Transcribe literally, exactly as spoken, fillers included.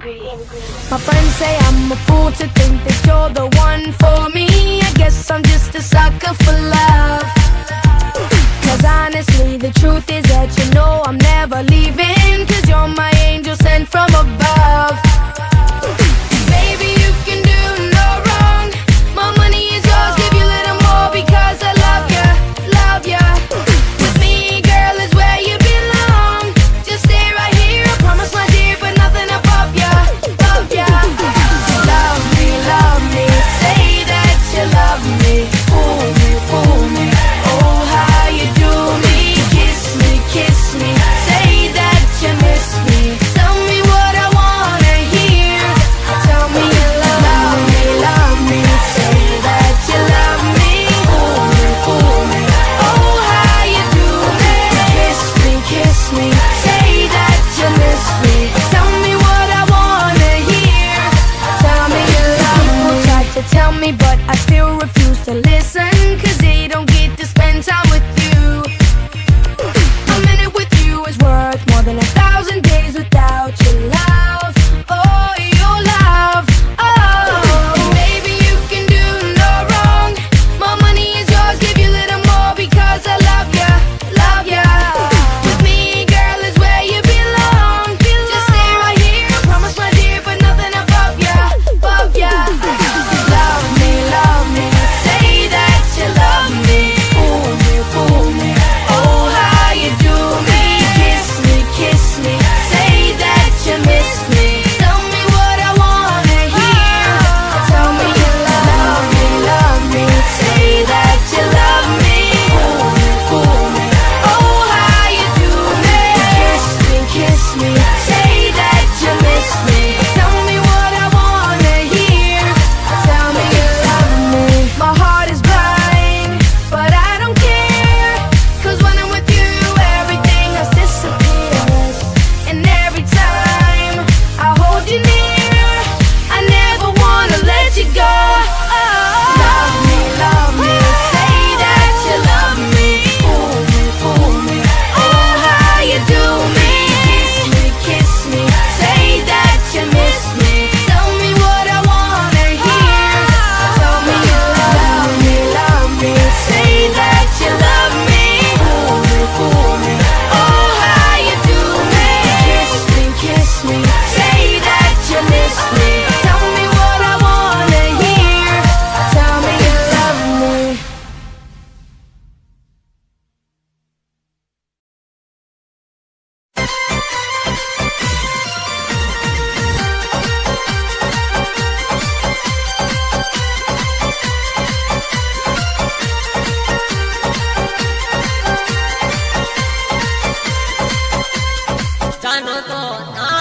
My friends say I'm a fool to think that you're the one for me. I guess I'm just a sucker for love. Cause honestly, the truth is that you know I'm never leaving. Cause you're my angel sent from above. Baby, you can do no wrong. My money is yours, give you a little more because I love ya, love ya. With me, girl, is where you belong. Just stay right here, I promise my dear, but nothing above ya, above ya. Love me, love me, say that you love me. Fool me, fool me, oh how you do me. Kiss me, kiss me, say that you miss me. Tell me what I wanna hear. Tell me you love me, love me, say that you love me. Fool me, fool me, oh how you do me. Kiss me, kiss me, say that you miss me. Tell me what I wanna hear. Tell me you love me. People try to tell me, but I still refuse to listen. Cause they don't get to spend time with you. A minute with you is worth more than a thousand days without your love. Oh, your love. Oh, baby, you can do no wrong. My money is yours, give you a little more because I love ya, love ya. With me, girl, is where you belong. Just stay right here, I promise my dear, but nothing above ya, above ya. Love me, love me, say that you love me. Fool me, fool me, oh how you do me. Kiss me, kiss me, say that you miss me. Tell me what I wanna hear. Tell me you love me, love me, say that you love me. Fool me, fool me, oh how you do me. Kiss me, kiss me, say that you miss me. Tell me what I wanna hear. Tell me you love me. My heart is blind, but I don't care. Cause when I'm with you, everything else disappears. And every time I hold you near, I never wanna let you go. Love me, love me, say that you love me. Fool me, fool me, oh how you do me. Kiss me, kiss me, say that you miss me. Tell me what I wanna hear. Tell me you love me, love me, say that you love me. Fool me, fool me, oh how you do me. Kiss me, kiss me, say that you miss me. Tell me what I wanna hear. Tell me you love me. जानो तो ना